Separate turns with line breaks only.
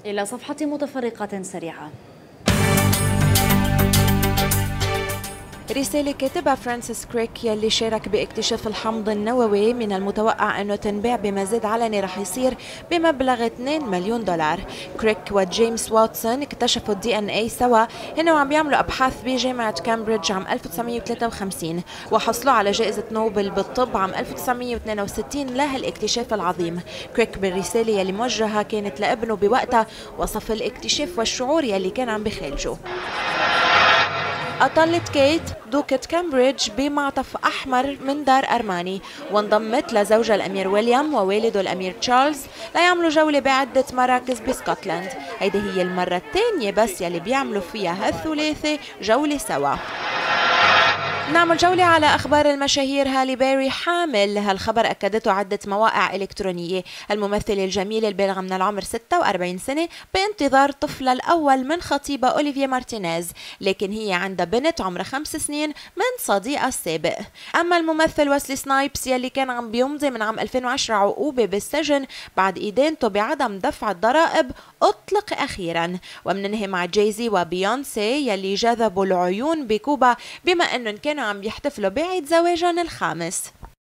إلى صفحة متفرقة سريعة.
رسالة كاتبها فرانسيس كريك يلي شارك باكتشاف الحمض النووي من المتوقع أنه تنباع بمزاد علني رح يصير بمبلغ 2 مليون دولار. كريك وجيمس واتسون اكتشفوا الدي ان اي سوا، هن عم بيعملوا أبحاث بجامعة كامبريدج عام 1953 وحصلوا على جائزة نوبل بالطب عام 1962 لهالاكتشاف العظيم. كريك بالرسالة يلي موجهة كانت لابنه بوقتها وصف الاكتشاف والشعور يلي كان عم بخالجه. أطلت كيت دوكة كامبريدج بمعطف أحمر من دار أرماني، وانضمت لزوجها الأمير ويليام ووالده الأمير تشارلز ليعملوا جولة بعدة مراكز بسكوتلاند. هيدي هي المرة الثانية بس يلي بيعملوا فيها هالثلاثة جولة سوا. نعمل جولة على أخبار المشاهير. هالي بيري حامل، هالخبر أكدته عدة مواقع إلكترونية. الممثلة الجميلة البالغة من العمر 46 سنة بانتظار طفلها الأول من خطيبها أوليفيا مارتينيز، لكن هي عندها بنت عمرها 5 سنين من صديقها السابق. أما الممثل ويسلي سنايبس يلي كان عم بيمضي من عام 2010 عقوبة بالسجن بعد إدانته بعدم دفع الضرائب أطلق أخيرا. ومننهي مع جايزي وبيونسي يلي جذبوا العيون بكوبا بما أنهم كانوا عم يحتفلوا بعيد زواجهم الخامس.